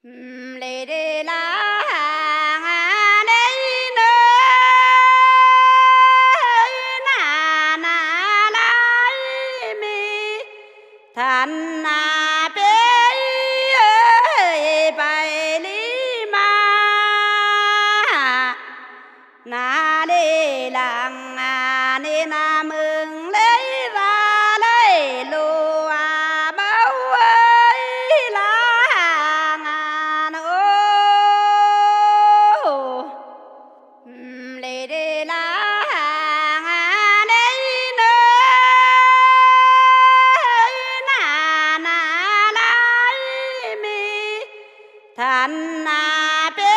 lê đê la đây nơ na na lai mi than na bê bài li ma na lê làng nê na mừng lấy ra lấy lô bao ơi làng ô lê đê la đây nơ na na lai mi than na bê